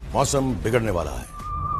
मौसम बिगड़ने वाला है।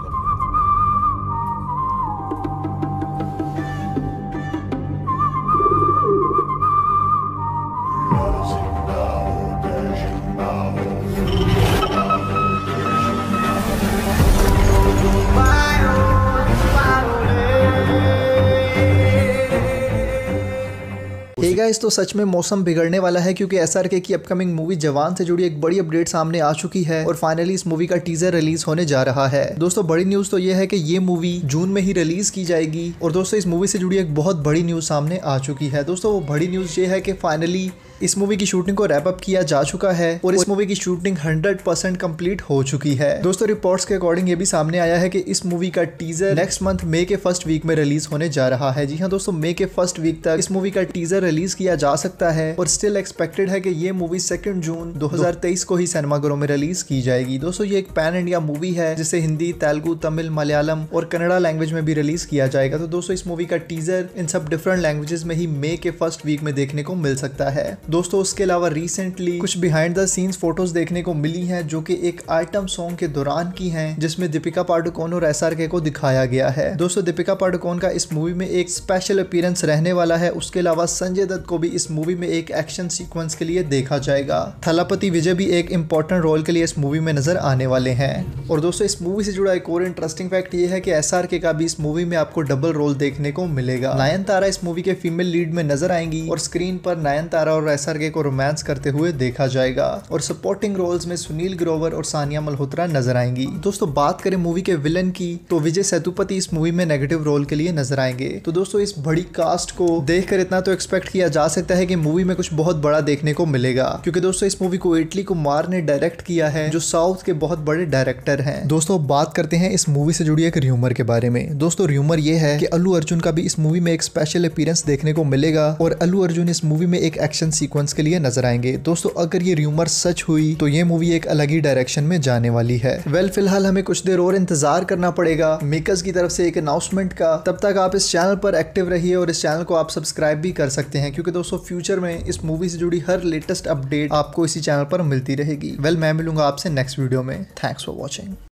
हे गाइस, तो सच में मौसम बिगड़ने वाला है क्योंकि एसआरके की अपकमिंग मूवी जवान से जुड़ी एक बड़ी अपडेट सामने आ चुकी है और फाइनली इस मूवी का टीजर रिलीज होने जा रहा है। दोस्तों बड़ी न्यूज तो ये है कि ये मूवी जून में ही रिलीज की जाएगी और दोस्तों इस मूवी से जुड़ी एक बहुत बड़ी न्यूज सामने आ चुकी है। दोस्तों वो बड़ी न्यूज ये है कि फाइनली इस मूवी की शूटिंग को रैप अप किया जा चुका है और इस मूवी की शूटिंग 100% कंप्लीट हो चुकी है। दोस्तों रिपोर्ट्स के अकॉर्डिंग ये भी सामने आया है कि इस मूवी का टीजर नेक्स्ट मंथ मई के फर्स्ट वीक में रिलीज होने जा रहा है। जी हाँ दोस्तों, मई के फर्स्ट वीक तक इस मूवी का टीजर रिलीज किया जा सकता है और स्टिल एक्सपेक्टेड है कि ये मूवी 2 जून 2023 को ही सिनेमाघरों में रिलीज की जाएगी। दोस्तों ये एक पैन इंडिया मूवी है जिसे हिंदी, तेलुगु, तमिल, मलयालम और कन्नड़ा लैंग्वेज में भी रिलीज किया जाएगा। तो दोस्तों इस मूवी का टीजर इन सब डिफरेंट लैंग्वेजेस में ही मई के फर्स्ट वीक में देखने को मिल सकता है। दोस्तों उसके अलावा रिसेंटली कुछ बिहाइंड द सीन्स फोटोज देखने को मिली हैं जो कि एक आइटम सॉन्ग के दौरान की हैं, जिसमें दीपिका पादुकोण और एसआरके को दिखाया गया है। दोस्तों दीपिका पादुकोण का इस मूवी में एक स्पेशल अपीयरेंस रहने वाला है। उसके अलावा संजय दत्त को भी इस मूवी में एक एक्शन सीक्वेंस के लिए देखा जाएगा। थलापति विजय भी एक इंपॉर्टेंट रोल के लिए इस मूवी में नजर आने वाले हैं। और दोस्तों इस मूवी से जुड़ा एक और इंटरेस्टिंग फैक्ट ये है कि एसआरके का भी इस मूवी में आपको डबल रोल देखने को मिलेगा। नयनतारा इस मूवी के फीमेल लीड में नजर आएंगी और स्क्रीन पर नयनतारा और एसआरके को रोमांस करते हुए देखा जाएगा और सपोर्टिंग रोल्स में सुनील ग्रोवर और सानिया मल्होत्रा नजर आएंगी। दोस्तों बात करें मूवी के विलन की तो विजय सेतुपति इस मूवी में नेगेटिव रोल के लिए नजर आएंगे। तो दोस्तों इस बड़ी कास्ट को देखकर इतना तो एक्सपेक्ट किया जा सकता है कि मूवी में कुछ बहुत बड़ा देखने को मिलेगा, क्योंकि दोस्तों इस मूवी को इटली कुमार ने डायरेक्ट किया है जो साउथ के बहुत बड़े डायरेक्टर हैं। दोस्तों बात करते हैं इस मूवी से जुड़ी एक र्यूमर के बारे में। दोस्तों र्यूमर ये है कि अल्लू अर्जुन का भी इस मूवी में एक स्पेशल अपीयरेंस देखने को मिलेगा और अल्लू अर्जुन इस मूवी में एक एक्शन सीक्वेंस के लिए नजर आएंगे। दोस्तों अगर ये र्यूमर सच हुई तो ये मूवी एक अलग ही डायरेक्शन में जाने वाली है। फिलहाल हमें कुछ देर और इंतजार करना पड़ेगा मेकर्स की तरफ से एक अनाउंसमेंट का। तब तक आप इस चैनल पर एक्टिव रहिए और इस चैनल को आप सब्सक्राइब भी कर सकते हैं, क्योंकि दोस्तों फ्यूचर में इस मूवी से जुड़ी हर लेटेस्ट अपडेट आपको इसी चैनल पर मिलती रहेगी। मैं मिलूंगा आपसे नेक्स्ट वीडियो में। Thanks for watching.